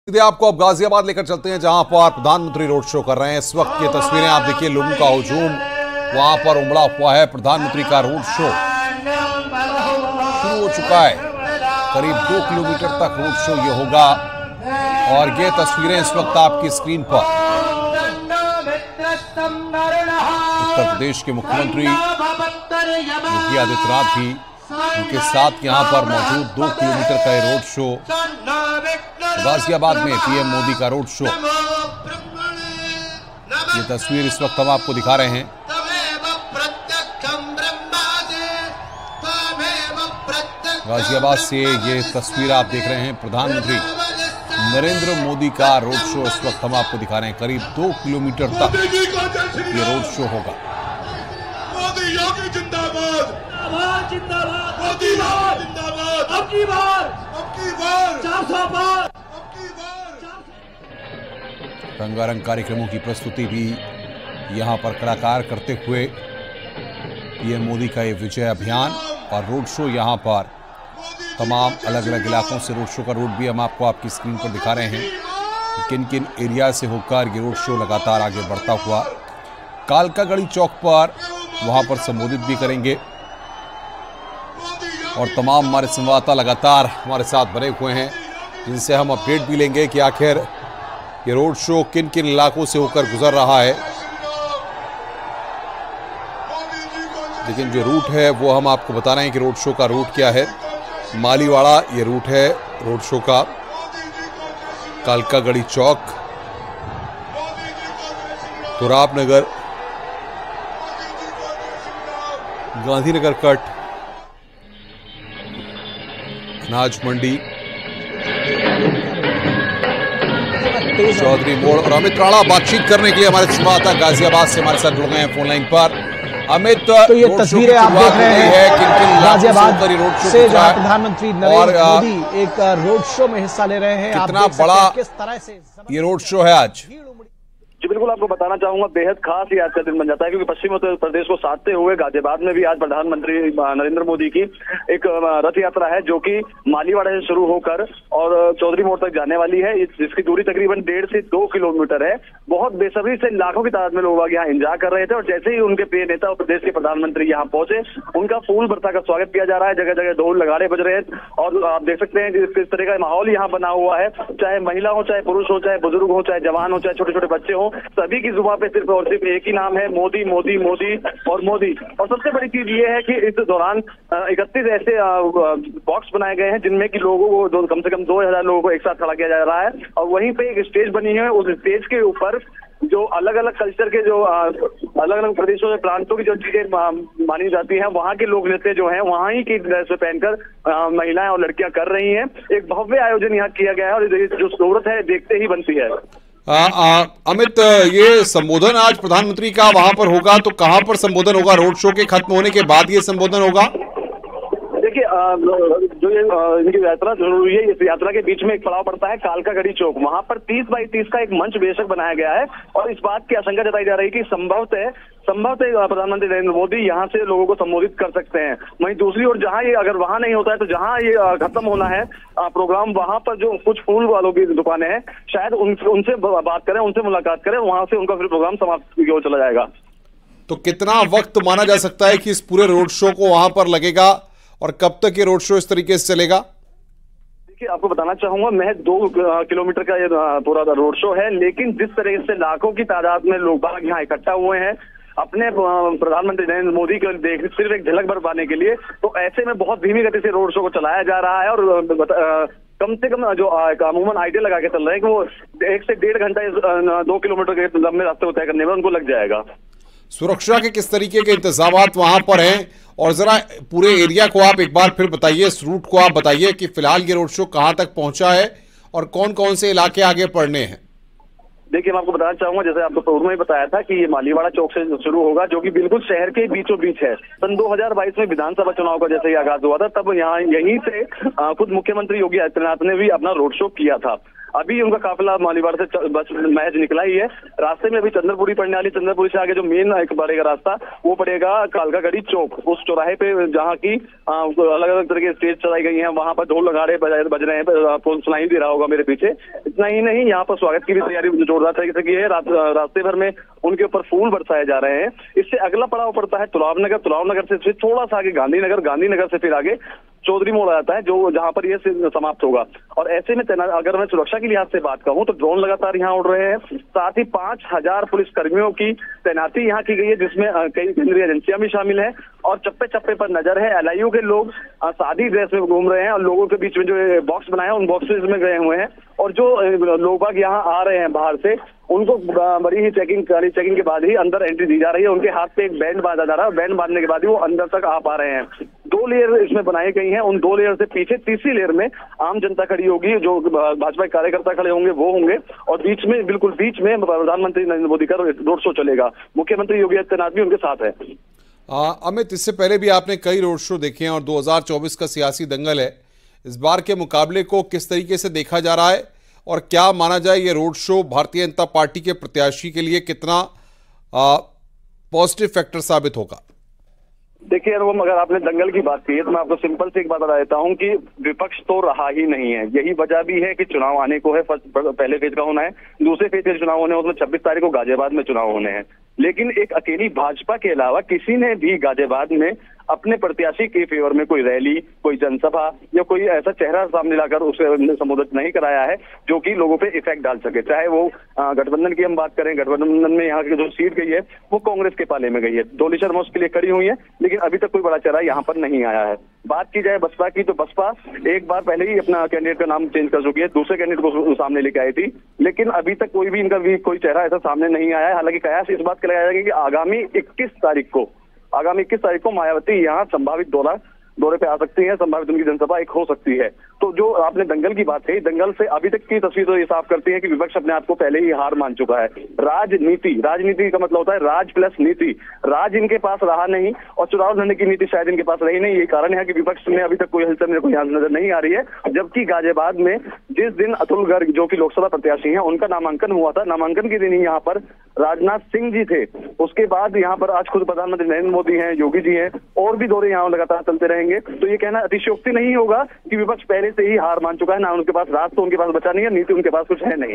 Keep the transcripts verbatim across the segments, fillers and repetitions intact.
सीधे आपको अब गाजियाबाद लेकर चलते हैं, जहां पर प्रधानमंत्री रोड शो कर रहे हैं। इस वक्त की तस्वीरें आप देखिए, लोगों का हुजूम वहां पर उमड़ा हुआ है। प्रधानमंत्री का रोड शो शुरू हो चुका है। करीब दो किलोमीटर तक रोड शो ये होगा और ये तस्वीरें इस वक्त आपकी स्क्रीन पर। उत्तर प्रदेश के मुख्यमंत्री योगी आदित्यनाथ भी उनके साथ यहां पर मौजूद। दो किलोमीटर का ये रोड शो गाजियाबाद में, पीएम मोदी का रोड शो। ये तस्वीर इस वक्त हम आपको दिखा रहे हैं। गाजियाबाद से ये तस्वीर आप देख रहे हैं। प्रधानमंत्री नरेंद्र मोदी का रोड शो इस वक्त हम आपको दिखा रहे हैं। करीब दो किलोमीटर तक ये रोड शो होगा। मोदी योगी जिंदाबाद, जिंदाबाद, मोदी जिंदाबाद, अब की बार, अब की बार, चार सौ बार, अब की बार। रंगारंग कार्यक्रमों की प्रस्तुति भी यहां पर कलाकार करते हुए पीएम मोदी का ये विजय अभियान और रोड शो। यहां पर तमाम अलग अलग इलाकों से रोड शो का रूट भी हम आपको आपकी स्क्रीन पर दिखा रहे हैं। किन किन एरिया से होकर ये रोड शो लगातार आगे बढ़ता हुआ कालकागढ़ी चौक पर वहां पर संबोधित भी करेंगे। और तमाम हमारे संवाददाता लगातार हमारे साथ बने हुए हैं, जिनसे हम अपडेट भी लेंगे कि आखिर ये रोड शो किन किन इलाकों से होकर गुजर रहा है। लेकिन जो रूट है वो हम आपको बता रहे हैं कि रोड शो का रूट क्या है। मालीवाड़ा ये रूट है रोड शो का। कालकागढ़ी चौक, तुराब नगर, गांधीनगर कट, अनाज मंडी, चौधरी मोड़। और अमित राणा बातचीत करने के लिए हमारे संवाददाता गाजियाबाद से हमारे साथ जुड़ गए हैं फोनलाइन पर। अमित, तो ये तस्वीरें आप देख रहे हैं किन किन गाजियाबाद से, जहां प्रधानमंत्री नरेंद्र मोदी एक रोड शो में हिस्सा ले रहे हैं। कितना बड़ा किस तरह से ये रोड शो है आज? जी बिल्कुल, आपको बताना चाहूंगा बेहद खास ये आज का दिन बन जाता है, क्योंकि पश्चिम उत्तर प्रदेश को साधते हुए गाजियाबाद में भी आज प्रधानमंत्री नरेंद्र मोदी की एक रथ यात्रा है, जो कि मालीवाड़ा से शुरू होकर और चौधरी मोड़ तक जाने वाली है, जिसकी दूरी तकरीबन डेढ़ से दो किलोमीटर है। बहुत बेसब्री से लाखों की तादाद में लोग यहाँ एंजॉय कर रहे थे और जैसे ही उनके प्रिय नेता और प्रदेश के प्रधानमंत्री यहाँ पहुंचे, उनका फूल बरसा का स्वागत किया जा रहा है। जगह जगह ढोल नगाड़े बज रहे हैं और आप देख सकते हैं कि किस तरह का माहौल यहाँ बना हुआ है। चाहे महिला हो, चाहे पुरुष हो, चाहे बुजुर्ग हो, चाहे जवान हो, चाहे छोटे छोटे बच्चे हो, सभी की जुबान पे सिर्फ और सिर्फ एक ही नाम है, मोदी मोदी मोदी और मोदी। और सबसे बड़ी चीज ये है कि इस दौरान इकतीस ऐसे बॉक्स बनाए गए हैं, जिनमें कि लोगों को कम से कम दो हजार लोगों को एक साथ खड़ा किया जा रहा है। और वहीं पे एक स्टेज बनी है, उस स्टेज के ऊपर जो अलग अलग कल्चर के, जो अलग अलग प्रदेशों में प्रांतों की जो चीजें मानी जाती हैं, वहाँ के लोक नृत्य जो है वहाँ ही की ड्रेस पहनकर महिलाएं और लड़कियां कर रही हैं। एक भव्य आयोजन यहाँ किया गया है और जो जरूरत है देखते ही बनती है। आ, आ, अमित, ये संबोधन आज प्रधानमंत्री का वहां पर होगा, तो कहां पर संबोधन होगा? रोड शो के खत्म होने के बाद ये संबोधन होगा? देखिए, जो ये इनकी यात्रा शुरू हुई है, इस यात्रा के बीच में एक पड़ाव पड़ता है कालकागढ़ी चौक। वहां पर तीस बाई तीस का एक मंच बेशक बनाया गया है और इस बात की आशंका जताई जा रही है कि संभवतः संभवतः प्रधानमंत्री नरेंद्र मोदी यहाँ से लोगों को संबोधित कर सकते हैं। वहीं दूसरी ओर जहाँ ये अगर वहाँ नहीं होता है, तो जहाँ ये खत्म होना है प्रोग्राम, वहाँ पर जो कुछ फूल वालों की दुकानें हैं, शायद उन, उनसे बात करें, उनसे मुलाकात करें, वहां से उनका फिर प्रोग्राम समाप्त हो चला जाएगा। तो कितना वक्त माना जा सकता है कि इस पूरे रोड शो को वहां पर लगेगा और कब तक ये रोड शो इस तरीके से चलेगा? देखिए, आपको बताना चाहूंगा, महज दो किलोमीटर का ये पूरा रोड शो है, लेकिन जिस तरह से लाखों की तादाद में लोग बाग यहाँ इकट्ठा हुए हैं अपने प्रधानमंत्री नरेंद्र मोदी को देख सिर्फ एक झलक भर पाने के लिए, तो ऐसे में बहुत धीमी गति से रोड शो को चलाया जा रहा है। और कम से कम जो अमूमन आइडिया लगा के चल रहे हैं कि वो एक से डेढ़ घंटा दो किलोमीटर के लंबे रास्ते को तय करने में उनको लग जाएगा। सुरक्षा के किस तरीके के इंतजाम वहां पर हैं? और जरा पूरे एरिया को आप एक बार फिर बताइए, इस रूट को आप बताइए कि फिलहाल ये रोड शो कहां तक पहुंचा है और कौन कौन से इलाके आगे पड़ने हैं। देखिए, मैं आपको बताना चाहूंगा, जैसे आपको पूर्व में बताया था कि ये मालीवाड़ा चौक से शुरू होगा, जो कि बिल्कुल शहर के बीचों बीच है। सन दो हजार बाईस में विधानसभा चुनाव का जैसे ही आगाज हुआ था, तब यहाँ यहीं से खुद मुख्यमंत्री योगी आदित्यनाथ ने भी अपना रोड शो किया था। अभी उनका काफिला मालीवाड़ से बस महज निकला ही है। रास्ते में अभी चंद्रपुरी पड़ने वाली, चंद्रपुरी से आगे जो मेन एक पड़ेगा रास्ता वो पड़ेगा कालकागढ़ी चौक। उस चौराहे पे जहाँ की अलग अलग तरह के स्टेज चलाई गई है, वहां पर ढोल नगाड़े बज रहे हैं, सुनाई दे रहा होगा मेरे पीछे। इतना ही नहीं, यहाँ पर स्वागत की भी तैयारी जोरदार तरीके से की है। रास्ते भर में उनके ऊपर फूल बरसाए जा रहे हैं। इससे अगला पड़ाव पड़ता है तुलाव नगर, तुलाव नगर से फिर थोड़ा सा आगे गांधीनगर, गांधीनगर से फिर आगे चौधरी मोड़ आता है, जो जहां पर यह समाप्त होगा। और ऐसे में अगर मैं सुरक्षा के लिहाज से बात कहूं तो ड्रोन लगातार यहाँ उड़ रहे हैं, साथ ही पांच हजार पुलिस कर्मियों की तैनाती यहाँ की गई है, जिसमें कई केंद्रीय एजेंसियां भी शामिल हैं और चप्पे चप्पे पर नजर है। एल आई यू के लोग सादी ड्रेस में घूम रहे हैं और लोगों के बीच में जो बॉक्स बनाया उन बॉक्सेस में गए हुए हैं। और जो लोग बाग यहाँ आ रहे हैं बाहर से, उनको बड़ी ही चेकिंग चेकिंग के बाद ही अंदर एंट्री दी जा रही है। उनके हाथ पे एक बैंड बांधा जा रहा है, बैंड बांधने के बाद ही वो अंदर तक आ पा रहे हैं। दो लेयर इसमें बनाई गई हैं, उन दो लेयर से पीछे तीसरी लेयर में आम जनता खड़ी होगी, जो भाजपा के कार्यकर्ता खड़े होंगे वो होंगे, और बीच में, बिल्कुल बीच में प्रधानमंत्री नरेंद्र मोदी का रोड शो चलेगा। मुख्यमंत्री योगी आदित्यनाथ भी उनके साथ है। आ, अमित, इससे पहले भी आपने कई रोड शो देखे हैं और दो हजार चौबीस का सियासी दंगल है, इस बार के मुकाबले को किस तरीके से देखा जा रहा है और क्या माना जाए ये road show Bharatiya Janata party के प्रत्याशी के लिए कितना पॉजिटिव फैक्टर साबित होगा? देखिए अनुपम, अगर आपने दंगल की बात की है तो मैं आपको सिंपल से एक बात बता देता हूं कि विपक्ष तो रहा ही नहीं है। यही वजह भी है कि चुनाव आने को है, पहले फेज का होना है, दूसरे फेज के चुनाव होने हैं, उसमें छब्बीस तारीख को गाजियाबाद में चुनाव होने हैं। लेकिन एक अकेली भाजपा के अलावा किसी ने भी गाजियाबाद में अपने प्रत्याशी के फेवर में कोई रैली, कोई जनसभा या कोई ऐसा चेहरा सामने लाकर उसे संबोधित नहीं कराया है जो कि लोगों पे इफेक्ट डाल सके। चाहे वो गठबंधन की हम बात करें, गठबंधन में यहाँ की जो सीट गई है वो कांग्रेस के पाले में गई है, डोली शर्मा उसके लिए खड़ी हुई है, लेकिन अभी तक कोई बड़ा चेहरा यहाँ पर नहीं आया है। बात की जाए बसपा की तो बसपा एक बार पहले ही अपना कैंडिडेट का नाम चेंज कर चुकी है, दूसरे कैंडिडेट को सामने लेके आई थी, लेकिन अभी तक कोई भी इनका भी कोई चेहरा ऐसा सामने नहीं आया है। हालांकि कयास इस बात का लगाया जाएगा कि आगामी इक्कीस तारीख को आगामी इक्कीस तारीख को मायावती यहाँ संभावित दौरा दौरे पे आ सकती है, संभावित उनकी जनसभा एक हो सकती है। तो जो आपने दंगल की बात कही, दंगल से अभी तक की तस्वीर तो ये साफ करती है कि विपक्ष अपने आप को पहले ही हार मान चुका है। राजनीति राजनीति का मतलब होता है राज प्लस नीति। राज इनके पास रहा नहीं और चुनाव लड़ने की नीति शायद इनके पास रही नहीं। ये कारण है कि विपक्ष में अभी तक कोई हलचल मेरे को यहाँ नजर नहीं आ रही है। जबकि गाजियाबाद में जिस दिन अतुल गर्ग जो कि लोकसभा प्रत्याशी हैं उनका नामांकन हुआ था, नामांकन के दिन ही यहाँ पर राजनाथ सिंह जी थे। उसके बाद यहाँ पर आज खुद प्रधानमंत्री नरेंद्र मोदी हैं, योगी जी हैं, और भी दौरे यहाँ लगातार चलते रहेंगे। तो ये कहना अतिशयोक्ति नहीं होगा कि विपक्ष पहले से ही हार मान चुका है। ना उनके पास राज तो उनके पास बचा नहीं है, नीति उनके पास कुछ है नहीं।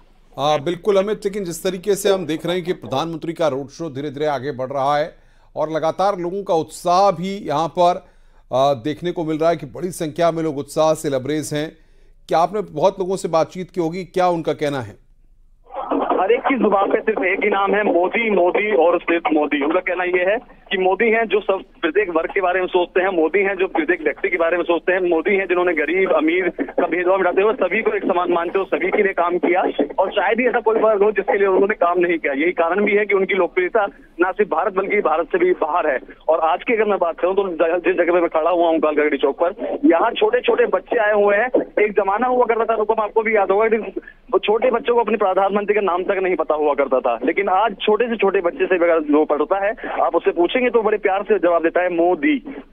आ, बिल्कुल अमित, लेकिन जिस तरीके से हम देख रहे हैं कि प्रधानमंत्री का रोड शो धीरे धीरे आगे बढ़ रहा है और लगातार लोगों का उत्साह भी यहाँ पर आ, देखने को मिल रहा है कि बड़ी संख्या में लोग उत्साह से लबरेज हैं। क्या आपने बहुत लोगों से बातचीत की होगी, क्या उनका कहना है? हर एक की जुबान पे सिर्फ एक ही नाम है, मोदी मोदी और सिर्फ मोदी। उनका कहना यह है कि मोदी हैं जो सब प्रत्येक वर्ग के बारे में सोचते हैं, मोदी हैं जो प्रत्येक व्यक्ति के बारे में सोचते हैं, मोदी हैं जिन्होंने गरीब अमीर का भेदभाव मिटाते हुए सभी को एक समान मानते हो, सभी के लिए काम किया, और शायद ही ऐसा कोई वर्ग हो जिसके लिए उन्होंने काम नहीं किया। यही कारण भी है कि उनकी लोकप्रियता न सिर्फ भारत बल्कि भारत से भी बाहर है। और आज की अगर मैं बात करूं तो जिस जगह पे मैं खड़ा हुआ हूँ कालकागढ़ी चौक पर, यहाँ छोटे छोटे बच्चे आए हुए हैं। एक जमाना हुआ करता था, तो आपको भी याद होगा कि छोटे बच्चों को अपने प्रधानमंत्री का नाम तक नहीं पता हुआ करता था, लेकिन आज छोटे से छोटे बच्चे से अगर जो पढ़ता है आप उससे पूछेंगे तो बड़े प्यार से जवाब देता है मोदी।